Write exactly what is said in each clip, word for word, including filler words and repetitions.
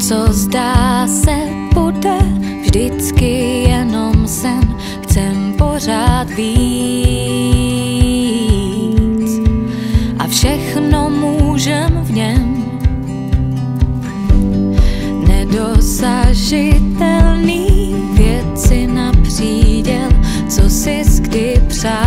co zdá se bude vždycky jenom sen, chcem pořád víc a všechno můžem v něm. Nedosažitelný věci na příděl, co jsi kdy přál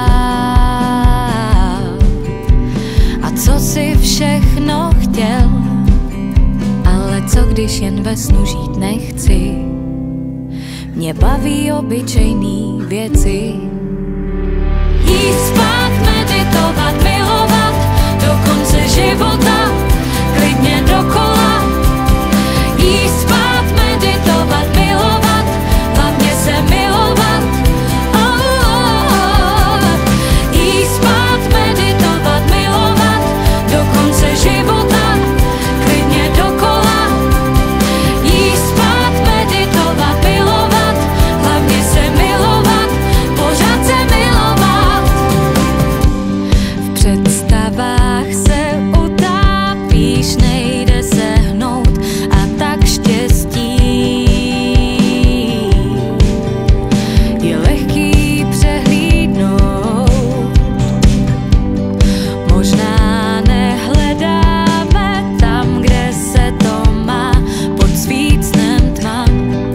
a co si všechno chtěl, ale co když jen ve snu žít nechci. Mě baví obyčejný věci. Jíst, spát, meditovat, milovat do konce života, klidně dokola. Jíst, spát, meditovat, milovat, hlavně se milovat. Oh, oh, oh. Jíst, spát, meditovat, milovat do konce života, klidně dokola. Jíst, spát, meditovat, milovat, hlavně se milovat, pořád se milovat. V představách se utápíš, nejde se hnout a tak štěstí je lehký přehlídnout. Možná nehledáme tam, kde se to má, pod svícnem tma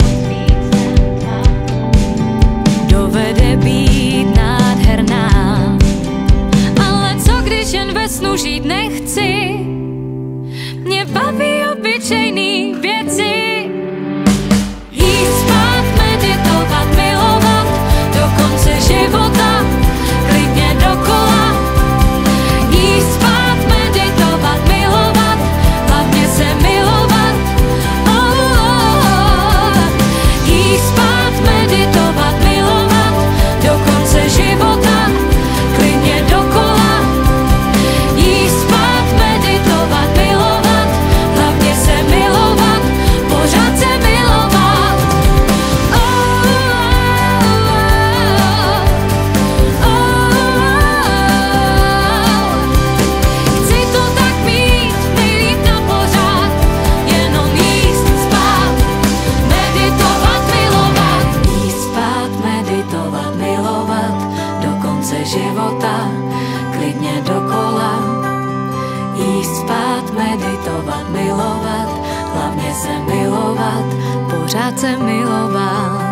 dovede být nádherná. Ale co když jen ve snu žít nechci? Mě baví obyčejný věci. Jíst, spát, meditovat, milovat do konce života, klidně dokola. Jíst, spát, meditovat, milovat, hlavně se milovat. Oh, oh, oh. Jíst, spát, meditovat, milovat do konce života, klidně dokola. Jíst, spát, meditovat, milovat, hlavně se milovat, pořád se milovat. Oh, oh, oh, oh. Chci to tak mít, nejlíp na pořád, jenom jíst, spát, meditovat, milovat. Jíst, spát, meditovat, milovat do konce života, klidně dokola. Jíst, spát, meditovat, milovat, hlavně se milovat, pořád se milovat.